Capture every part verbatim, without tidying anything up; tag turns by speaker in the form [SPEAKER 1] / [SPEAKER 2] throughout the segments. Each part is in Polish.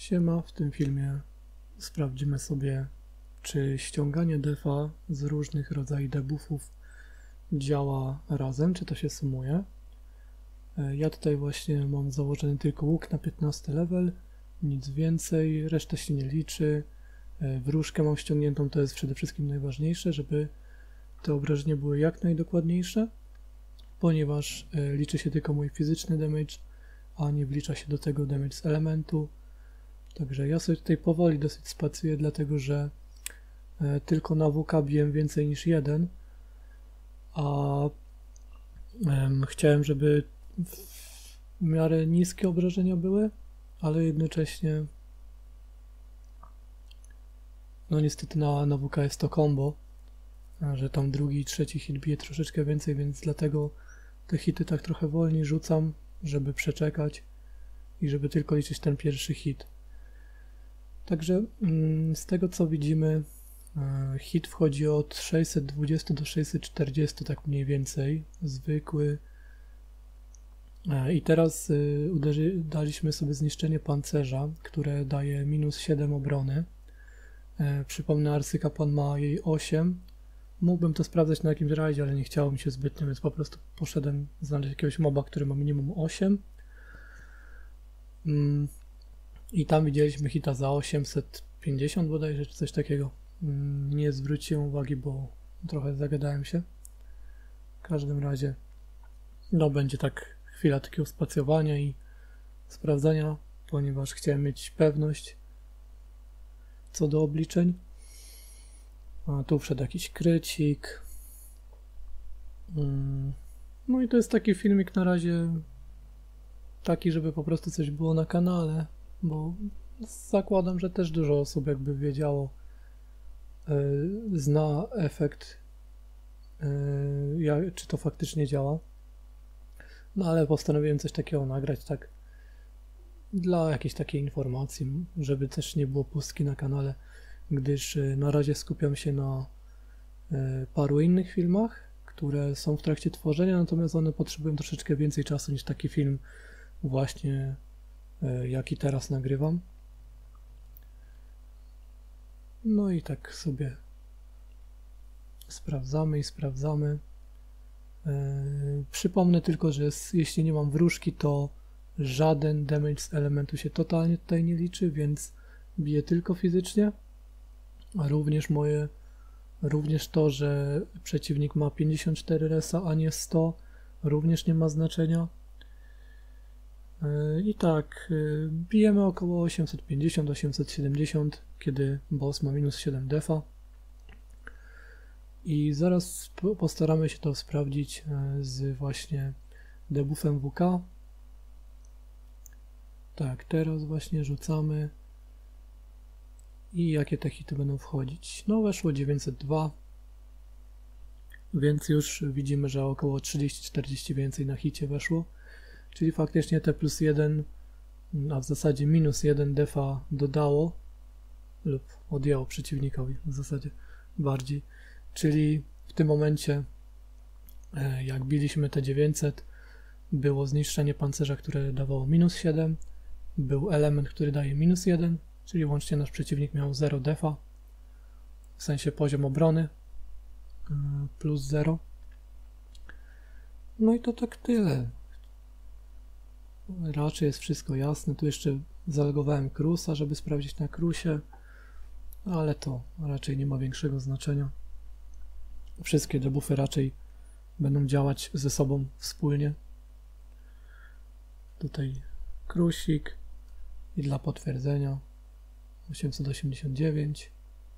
[SPEAKER 1] Siema, w tym filmie sprawdzimy sobie, czy ściąganie defa z różnych rodzajów debuffów działa razem, czy to się sumuje. Ja tutaj właśnie mam założony tylko łuk na piętnasty level, nic więcej, reszta się nie liczy. Wróżkę mam ściągniętą, to jest przede wszystkim najważniejsze, żeby te obrażenia były jak najdokładniejsze, ponieważ liczy się tylko mój fizyczny damage, a nie wlicza się do tego damage z elementu. Także ja sobie tutaj powoli dosyć spacuję, dlatego że e, tylko na W K biłem więcej niż jeden, a e, chciałem, żeby w miarę niskie obrażenia były, ale jednocześnie no niestety na, na W K jest to combo, że tam drugi i trzeci hit bije troszeczkę więcej, więc dlatego te hity tak trochę wolniej rzucam, żeby przeczekać i żeby tylko liczyć ten pierwszy hit. Także z tego co widzimy, hit wchodzi od sześćset dwadzieścia do sześćset czterdzieści, tak mniej więcej, zwykły. I teraz uderzy, daliśmy sobie zniszczenie pancerza, które daje minus siedem obrony. Przypomnę, arcykapłan ma jej osiem. Mógłbym to sprawdzać na jakimś rajdzie, ale nie chciało mi się zbytnio, więc po prostu poszedłem znaleźć jakiegoś moba, który ma minimum osiem. I tam widzieliśmy hita za osiemset pięćdziesiąt bodajże, czy coś takiego. Nie zwróciłem uwagi, bo trochę zagadałem się. W każdym razie no będzie tak chwila takiego spacjowania i sprawdzania, ponieważ chciałem mieć pewność co do obliczeń. A tu wszedł jakiś krycik. No i to jest taki filmik na razie taki, żeby po prostu coś było na kanale, bo zakładam, że też dużo osób jakby wiedziało, yy, zna efekt, yy, jak, czy to faktycznie działa. No ale postanowiłem coś takiego nagrać, tak dla jakiejś takiej informacji, żeby też nie było pustki na kanale, gdyż yy, na razie skupiam się na yy, paru innych filmach, które są w trakcie tworzenia, natomiast one potrzebują troszeczkę więcej czasu niż taki film właśnie jaki teraz nagrywam. No i tak sobie sprawdzamy i sprawdzamy. Yy, przypomnę tylko, że jest, jeśli nie mam wróżki, to żaden damage z elementu się totalnie tutaj nie liczy, więc biję tylko fizycznie. A również moje, również to, że przeciwnik ma pięćdziesiąt cztery resa, a nie sto, również nie ma znaczenia. I tak, bijemy około osiemset pięćdziesiąt do osiemset siedemdziesiąt, kiedy boss ma minus siedem defa. I zaraz postaramy się to sprawdzić z właśnie debuffem W K. Tak, teraz właśnie rzucamy. I jakie te hity będą wchodzić? No weszło dziewięćset dwa, więc już widzimy, że około trzydzieści czterdzieści więcej na hicie weszło. Czyli faktycznie te plus jeden, a w zasadzie minus jeden defa dodało lub odjęło przeciwnikowi w zasadzie bardziej. Czyli w tym momencie, jak biliśmy te dziewięćset, było zniszczenie pancerza, które dawało minus siedem, był element, który daje minus jeden, czyli łącznie nasz przeciwnik miał zero defa, w sensie poziom obrony plus zero. No i to tak tyle. Raczej jest wszystko jasne. Tu jeszcze zalegowałem Krusa, żeby sprawdzić na Krusie, ale to raczej nie ma większego znaczenia. Wszystkie debuffy raczej będą działać ze sobą wspólnie. Tutaj Krusik i dla potwierdzenia osiemset osiemdziesiąt dziewięć,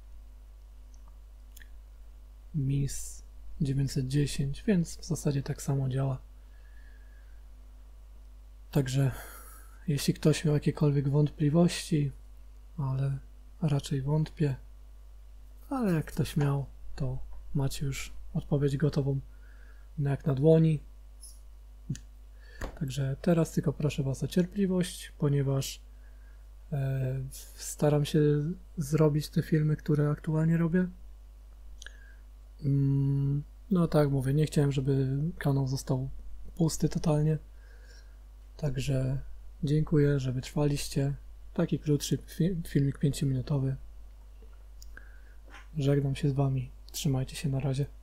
[SPEAKER 1] Miss dziewięćset dziesięć, więc w zasadzie tak samo działa. Także jeśli ktoś miał jakiekolwiek wątpliwości, ale raczej wątpię, ale jak ktoś miał, to macie już odpowiedź gotową jak na dłoni. Także teraz tylko proszę Was o cierpliwość, ponieważ e, staram się zrobić te filmy, które aktualnie robię. Mm, no tak mówię, nie chciałem, żeby kanał został pusty totalnie. Także dziękuję, że wytrwaliście. taki krótszy fi- filmik pięciominutowy. Żegnam się z Wami. Trzymajcie się, na razie.